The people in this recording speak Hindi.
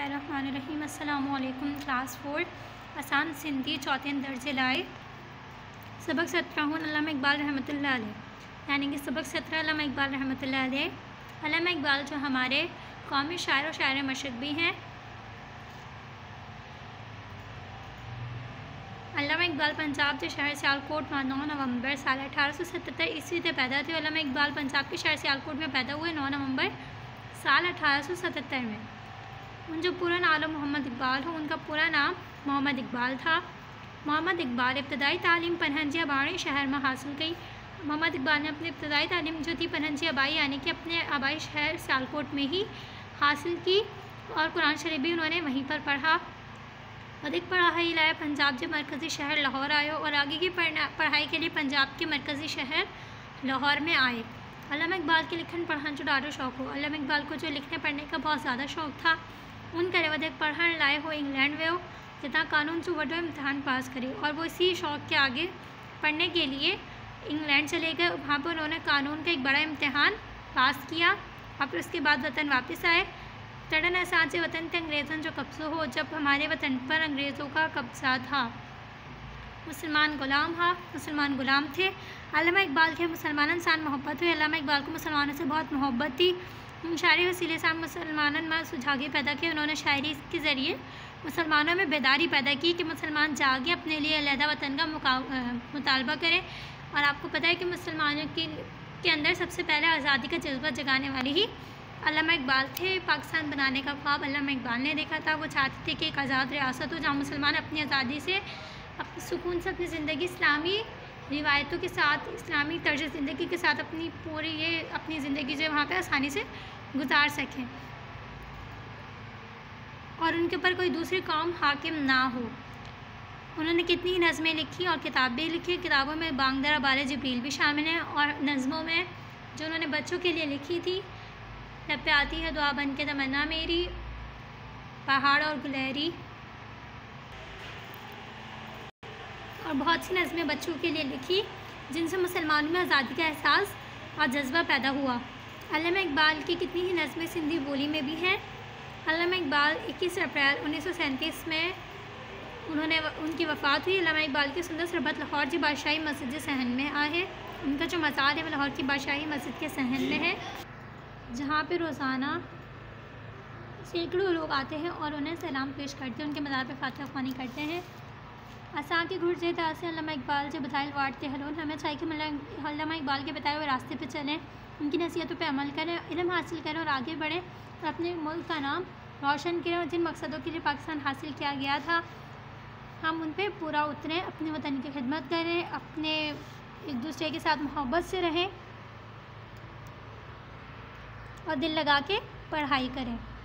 बिस्मिल्लाहिर्रहमानिर्रहीम। अस्सलामु अलैकुम। क्लास 4 आसान सिंधी चौथे दर्जे लाए सबक 17 अल्लामा इकबाल रहमतुल्लाह अलैह, यानी कि सबक 17 अल्लामा इकबाल रहमतुल्लाह अलैह। अल्लामा इकबाल जो हमारे कौमी शायर और शायर मशरक़ भी हैं। अल्लामा इकबाल पंजाब के शहर सियालकोट में 9 नवंबर साल 1877 ईस्वी से पैदा थे। अल्लामा इकबाल पंजाब के शहर सियालकोट में पैदा हुए 9 नवंबर साल 1877 में। उन जो पूरा नाम मोहम्मद इकबाल हो, उनका पूरा नाम मोहम्मद इकबाल था। मोहम्मद इकबाल इब्तदाई तालीम पनहंजी आबाई शहर में हासिल की। मोहम्मद इकबाल ने अपनी इब्तदाई तालीम जो थी पनहंजी आबाई यानी कि अपने आबाई शहर सियालकोट में ही हासिल की और कुरान शरीफ भी उन्होंने वहीं पर पढ़ा। अधिक पढ़ाई लाए पंजाब के मरकज़ी शहर लाहौर आए और आगे की पढ़ाई के लिए पंजाब के मरकज़ी शहर लाहौर में आए। अल्लामा इकबाल के लिखन पढ़ने जो ॾाढो शौक़ हो। अल्लामा इकबाल को जो लिखने पढ़ने का बहुत ज़्यादा शौक़ था, उन करे वधीक पढ़ण लाइ हो इंग्लैंड वियो, जितां कानून जो वॾो इम्तिहान पास करे और वो इसी शौक़ के आगे पढ़ने के लिए इंग्लैंड चले गए। वहाँ पर उन्होंने कानून का एक बड़ा इम्तिहान पास किया और फिर उसके बाद वतन वापस आए। तड़न असांजे वतन ते अंग्रेज़ों जो कब्ज़ो हो, जब हमारे वतन पर अंग्रेज़ों का कब्ज़ा था। मुसलमान गुलाम थे। अल्लामा इकबाल के मुसलमानों से मोहब्बत हुई। अल्लामा इकबाल को मुसलमानों से बहुत मोहब्बत थी। शायरी वसीले से मुसलमानों में सुझागे पैदा किए। उन्होंने शायरी के ज़रिए मुसलमानों में बेदारी पैदा की कि मुसलमान जागे अपने लिए अलहदा वतन का मुतालबा करें। और आपको पता है कि मुसलमानों के अंदर सबसे पहले आज़ादी का जज्बा जगाने वाले ही अल्लामा इकबाल थे। पाकिस्तान बनाने का ख्वाब अल्लामा इकबाल ने देखा था। वो चाहते थे कि एक आज़ाद रियासत हो जहाँ मुसलमान अपनी आज़ादी से अपनी सुकून से अपनी ज़िंदगी इस्लामी रिवायतों के साथ, इस्लामी तर्ज ज़िंदगी के साथ अपनी पूरी अपनी ज़िंदगी जो वहाँ पे आसानी से गुजार सकें और उनके ऊपर कोई दूसरी कौम हाकिम ना हो। उन्होंने कितनी नज़में लिखी और किताबें लिखी। किताबों में बांगदरा बाले जबरील भी शामिल हैं और नज़मों में जो उन्होंने बच्चों के लिए लिखी थी, लब पे आती है दुआ बन के तमन्ना मेरी, पहाड़ और गुलहरी, और बहुत सी नज़में बच्चों के लिए लिखी जिनसे मुसलमानों में आज़ादी का एहसास और जज्बा पैदा हुआ। अल्लामा इकबाल की कितनी ही नज़में सिंधी बोली में भी हैं। अल्लामा इकबाल 21 अप्रैल 1937 में उनकी वफ़ात हुई। अल्लामा इकबाल की सुंदर सरबत लाहौर की बादशाही मस्जिद सहन में आहे। उनका जो मज़ार है वो लाहौर की बादशाही मस्जिद के सहन में है, जहाँ पे रोज़ाना सैकड़ों लोग आते हैं और उन्हें सलाम पेश करते हैं, उनके मज़ार पे फातिहा ख़्वानी करते हैं। असा के घुर्जे से अल्लामा इकबाल जो बताए वाटते हलोन, हमें चाहिए कि अल्लामा इकबाल के बताए हुए रास्ते पे चलें, उनकी नसीहतों पे अमल करें, इल्म हासिल करें और आगे बढ़ें और अपने मुल्क का नाम रोशन करें। और जिन मकसदों के लिए पाकिस्तान हासिल किया गया था, हम उन पे पूरा उतरें, अपने वतन की खिदमत करें, अपने एक दूसरे के साथ मोहब्बत से रहें और दिल लगा के पढ़ाई करें।